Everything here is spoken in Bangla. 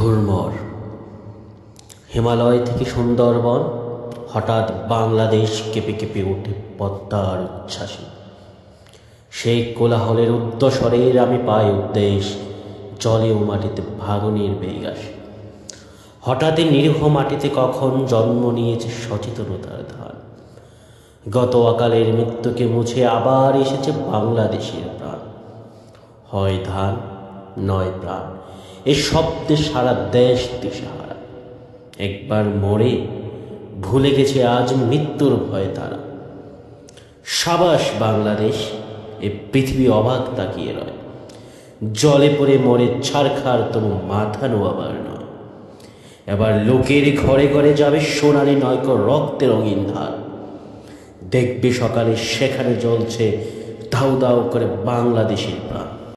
ঘুরমর হিমালয় থেকে সুন্দরবন, হঠাৎ বাংলাদেশ কেঁপে কেঁপে ওঠে পদ্মার উচ্ছ্বাসে। সেই কোলাহলের উদ্দস্বরের আমি পাই উদ্দেশ, জলে ও মাটিতে ভাঙনের বেগ আসে। হঠাৎই নিরীহ মাটিতে কখন জন্ম নিয়েছে সচেতনতার ধান। গত অকালের মৃত্যুকে মুছে আবার এসেছে বাংলাদেশের প্রাণ। হয় ধান নয় প্রাণ, এ শব্দে সারা দেশ দিশেহারা। একবার মরে ভুলে গেছে আজ মৃত্যুর ভয়ে তারা। সাবাস বাংলাদেশ, এ পৃথিবী অবাক তাকিয়ে রয়। জলে পড়ে মরে ছারখার, তবু মাথা নোয়াবার নয়। এবার লোকের ঘরে ঘরে যাবে সোনালি নয়কো রক্তে রঙিন ধান। দেখবে সকালে সেখানে জ্বলছে দাউ দাউ করে বাংলাদেশের প্রাণ।